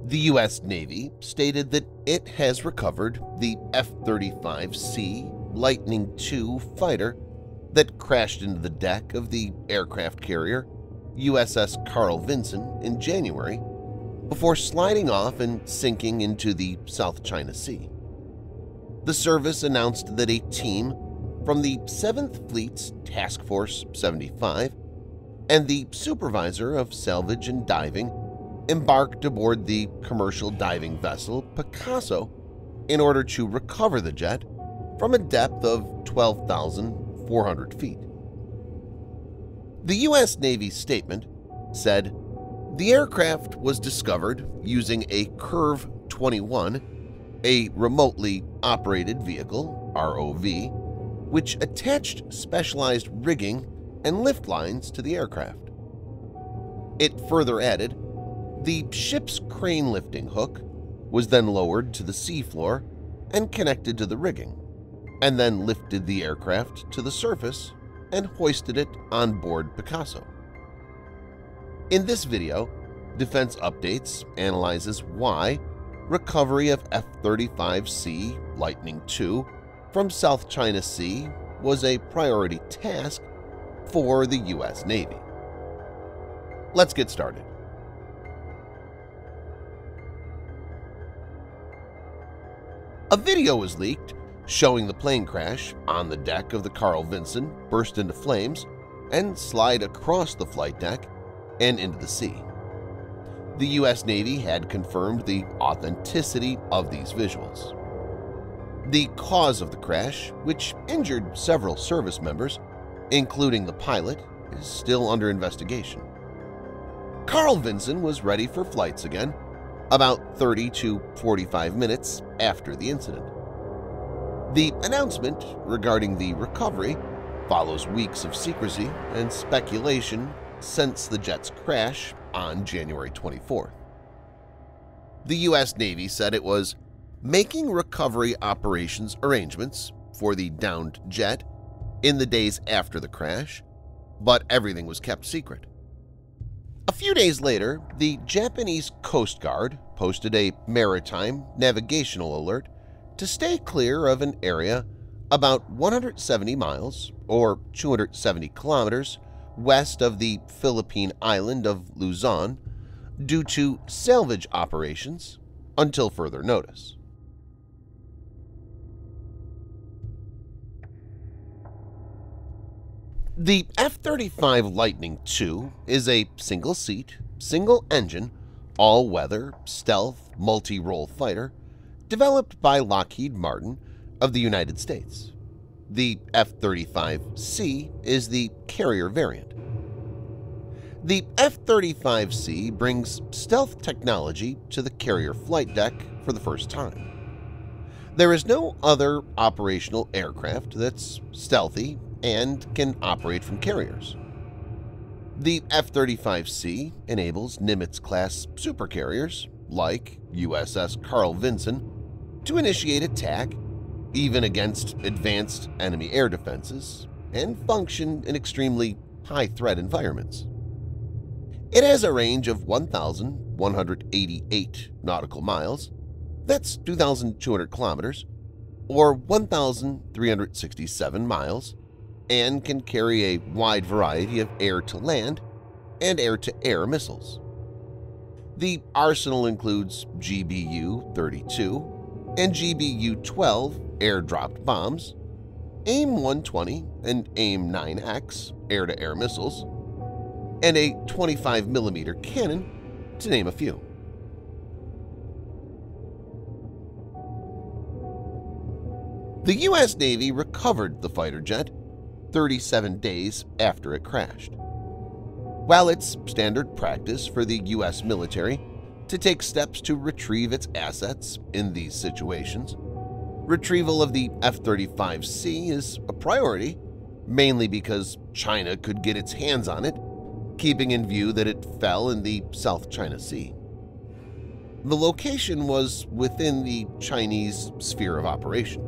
The U.S. Navy stated that it has recovered the F-35C Lightning II fighter that crashed into the deck of the aircraft carrier USS Carl Vinson in January before sliding off and sinking into the South China Sea. The service announced that a team from the 7th Fleet's Task Force 75 and the Supervisor of Salvage and Diving embarked aboard the commercial diving vessel Picasso in order to recover the jet from a depth of 12,400 feet. The U.S. Navy statement said, "The aircraft was discovered using a Curve 21, a remotely operated vehicle (ROV), which attached specialized rigging and lift lines to the aircraft." It further added, "The ship's crane lifting hook was then lowered to the seafloor and connected to the rigging, and then lifted the aircraft to the surface and hoisted it on board Picasso." In this video, Defense Updates analyzes why recovery of F-35C Lightning II from South China Sea was a priority task for the U.S. Navy. Let's get started. A video was leaked showing the plane crash on the deck of the Carl Vinson burst into flames and slide across the flight deck and into the sea. The U.S. Navy had confirmed the authenticity of these visuals. The cause of the crash, which injured several service members, including the pilot, is still under investigation. Carl Vinson was ready for flights again about 30 to 45 minutes after the incident. The announcement regarding the recovery follows weeks of secrecy and speculation since the jet's crash on January 24th. The U.S. Navy said it was making recovery operations arrangements for the downed jet in the days after the crash, but everything was kept secret. A few days later, the Japanese Coast Guard posted a maritime navigational alert to stay clear of an area about 170 miles or 270 kilometers west of the Philippine island of Luzon due to salvage operations until further notice. The F-35 Lightning II is a single-seat, single-engine, all-weather, stealth, multi-role fighter developed by Lockheed Martin of the United States. The F-35C is the carrier variant. The F-35C brings stealth technology to the carrier flight deck for the first time. There is no other operational aircraft that's stealthy and can operate from carriers. The F-35C enables Nimitz-class supercarriers like USS Carl Vinson to initiate attack even against advanced enemy air defenses and function in extremely high-threat environments. It has a range of 1,188 nautical miles, that's 2,200 kilometers, or 1,367 miles, and can carry a wide variety of air-to-land and air-to-air missiles. The arsenal includes GBU-32 and GBU-12 air-dropped bombs, AIM-120 and AIM-9X air-to-air missiles, and a 25mm cannon, to name a few. The U.S. Navy recovered the fighter jet 37 days after it crashed. While it's standard practice for the U.S. military to take steps to retrieve its assets in these situations, retrieval of the F-35C is a priority, mainly because China could get its hands on it, keeping in view that it fell in the South China Sea. The location was within the Chinese sphere of operation.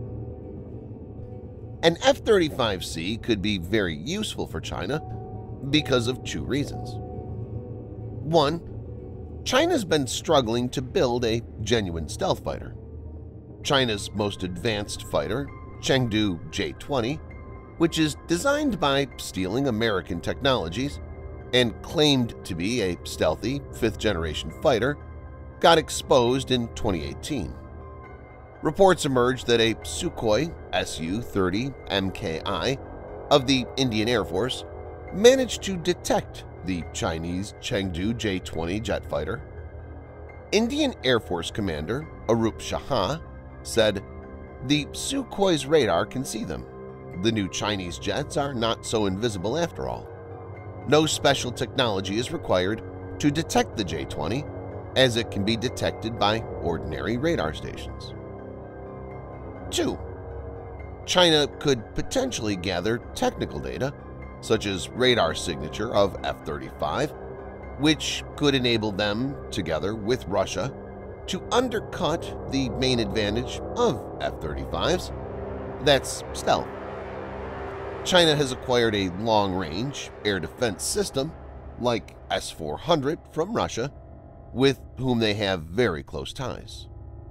An F-35C could be very useful for China because of two reasons. One, China's been struggling to build a genuine stealth fighter. China's most advanced fighter, Chengdu J-20, which is designed by stealing American technologies and claimed to be a stealthy fifth-generation fighter, got exposed in 2018. Reports emerged that a Sukhoi Su-30 MKI of the Indian Air Force managed to detect the Chinese Chengdu J-20 jet fighter. Indian Air Force Commander Arup Shah said, "The Sukhoi's radar can see them. The new Chinese jets are not so invisible after all. No special technology is required to detect the J-20, as it can be detected by ordinary radar stations." 2. China could potentially gather technical data, such as radar signature of F-35, which could enable them, together with Russia, to undercut the main advantage of F-35s, that's stealth. China has acquired a long-range air defense system like S-400 from Russia, with whom they have very close ties.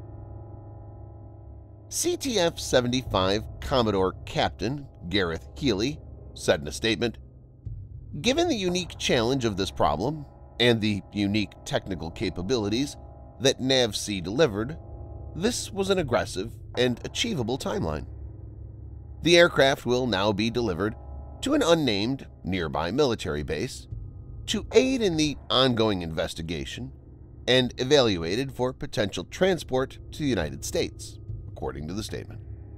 CTF-75 Commodore Captain Gareth Healy said in a statement, "Given the unique challenge of this problem and the unique technical capabilities that NAVC delivered, this was an aggressive and achievable timeline. The aircraft will now be delivered to an unnamed nearby military base to aid in the ongoing investigation and evaluated for potential transport to the United States," according to the statement.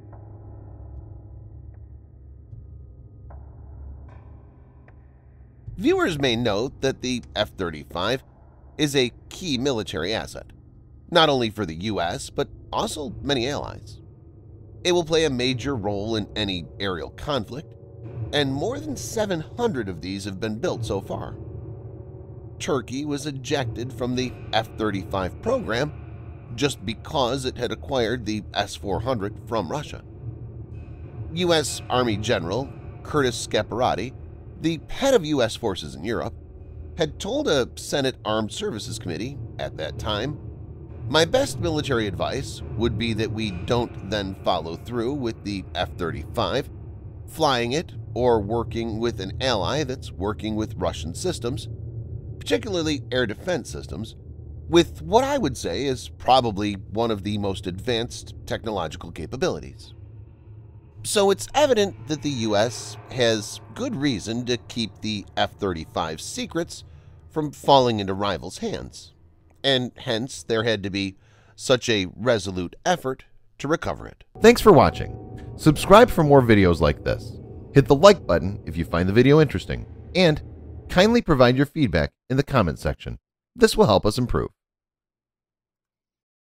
Viewers may note that the F-35 is a key military asset, not only for the U.S. but also many allies. It will play a major role in any aerial conflict, and more than 700 of these have been built so far. Turkey was ejected from the F-35 program just because it had acquired the S-400 from Russia. U.S. Army General Curtis Scaparrotti, the head of U.S. forces in Europe, had told a Senate Armed Services Committee at that time, "My best military advice would be that we don't then follow through with the F-35, flying it or working with an ally that's working with Russian systems, particularly air defense systems, with what I would say is probably one of the most advanced technological capabilities." So it's evident that the U.S. has good reason to keep the F-35 secrets from falling into rivals' hands, and hence there had to be such a resolute effort to recover it. Thanks for watching. Subscribe for more videos like this. Hit the like button if you find the video interesting, and kindly provide your feedback in the comment section. This will help us improve.